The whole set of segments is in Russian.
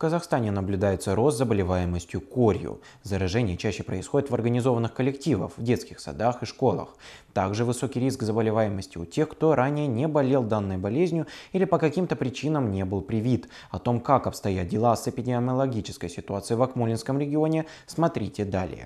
Казахстане наблюдается рост заболеваемостью корью. Заражение чаще происходит в организованных коллективах, в детских садах и школах. Также высокий риск заболеваемости у тех, кто ранее не болел данной болезнью или по каким-то причинам не был привит. О том, как обстоят дела с эпидемиологической ситуацией в Акмолинском регионе, смотрите далее.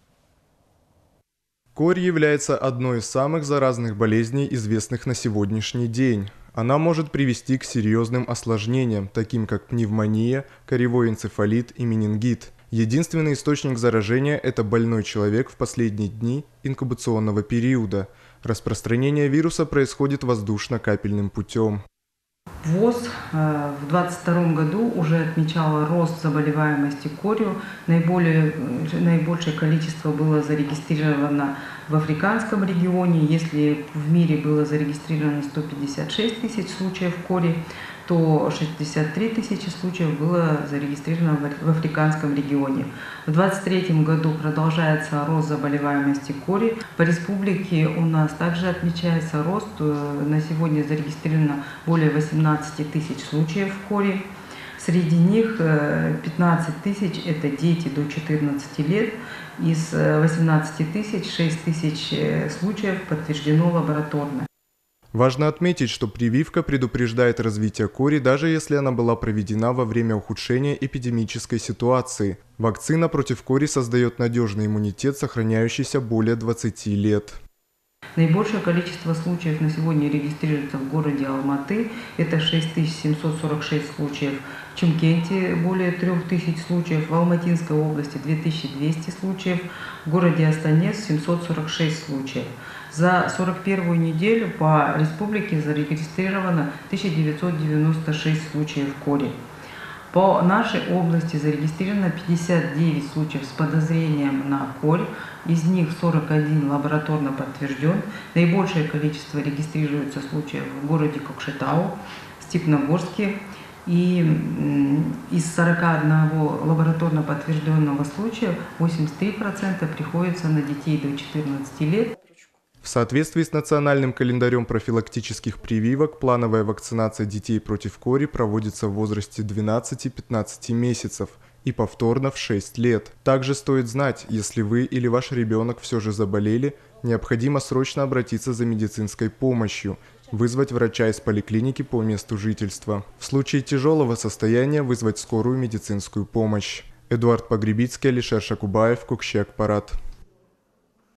Корь является одной из самых заразных болезней, известных на сегодняшний день. Она может привести к серьезным осложнениям, таким как пневмония, коревой энцефалит и менингит. Единственный источник заражения – это больной человек в последние дни инкубационного периода. Распространение вируса происходит воздушно-капельным путем. ВОЗ в 2022 году уже отмечала рост заболеваемости корью. Наибольшее количество было зарегистрировано в Африканском регионе. Если в мире было зарегистрировано 156 тысяч случаев кори, то 63 тысячи случаев было зарегистрировано в Африканском регионе. В 2023 году продолжается рост заболеваемости кори. По республике у нас также отмечается рост. На сегодня зарегистрировано более 18 тысяч случаев кори. Среди них 15 тысяч – это дети до 14 лет. Из 18 тысяч 6 тысяч случаев подтверждено лабораторно. Важно отметить, что прививка предупреждает развитие кори, даже если она была проведена во время ухудшения эпидемической ситуации. Вакцина против кори создает надежный иммунитет, сохраняющийся более 20 лет. Наибольшее количество случаев на сегодня регистрируется в городе Алматы. Это 6746 случаев. В Чимкенте более 3000 случаев. В Алматинской области 2200 случаев. В городе Астанес 746 случаев. За 41-ю неделю по республике зарегистрировано 1996 случаев кори. По нашей области зарегистрировано 59 случаев с подозрением на корь, из них 41 лабораторно подтвержден. Наибольшее количество регистрируется случаев в городе Кокшетау, Степногорске. И из 41 лабораторно подтвержденного случая 83% приходится на детей до 14 лет. В соответствии с национальным календарем профилактических прививок, плановая вакцинация детей против кори проводится в возрасте 12-15 месяцев и повторно в 6 лет. Также стоит знать, если вы или ваш ребенок все же заболели, необходимо срочно обратиться за медицинской помощью, вызвать врача из поликлиники по месту жительства. В случае тяжелого состояния вызвать скорую медицинскую помощь. Эдуард Погребицкий, Алишер Шакубаев, Кокши Акпарат.